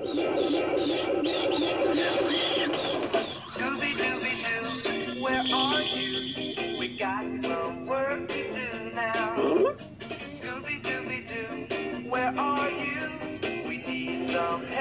Scooby-Dooby-Doo, where are you? We got some work to do now. Scooby-Dooby-Doo, where are you? We need some